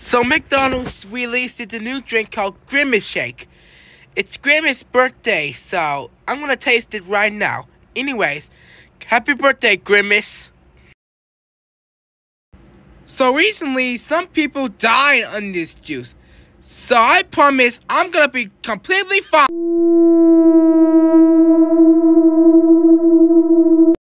So McDonald's released a new drink called Grimace Shake. It's Grimace's birthday, so I'm gonna taste it right now. Anyways, happy birthday, Grimace. So recently, some people died on this juice. So I promise I'm gonna be completely fine.